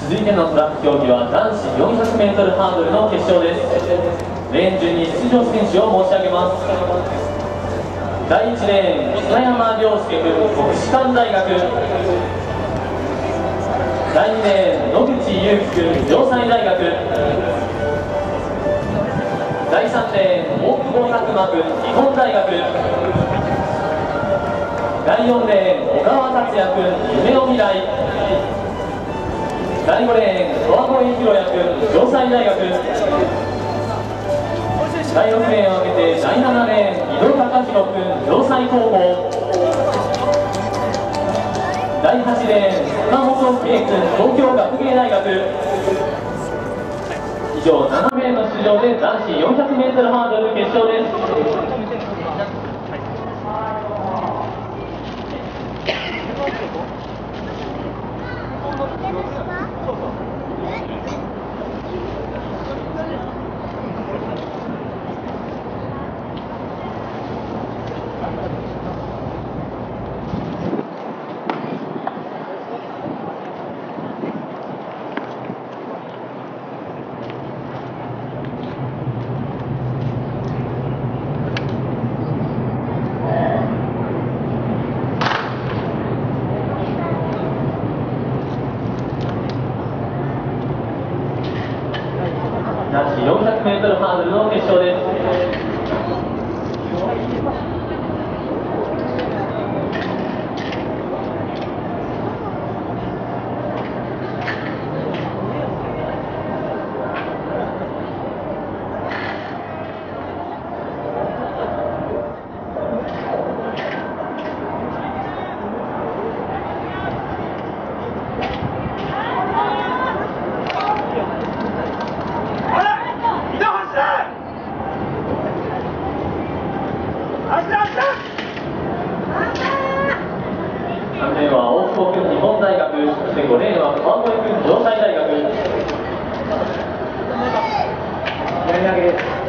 続いてのトラック競技は男子 400m ハードルの決勝です。レーン順に出場選手を申し上げます。第1レーン砂山亮介君、国士舘大学。第2レーン野口祐樹君、城西大学。第3レーン大久保拓磨君、日本大学。第4レーン小川達也君、夢を未来。第5レーン川越弘也君、城西大学。第6レーンを上げて第7レーン井戸隆弘君、城西高校。第8レーン坂本圭君、東京学芸大学。以上7名の出場で男子 400m ハードル決勝です。男子 400m ハードルの決勝です。3レーンは大久保君、日本大学。そして5レーンは川越君、城西大学。 やり投げです。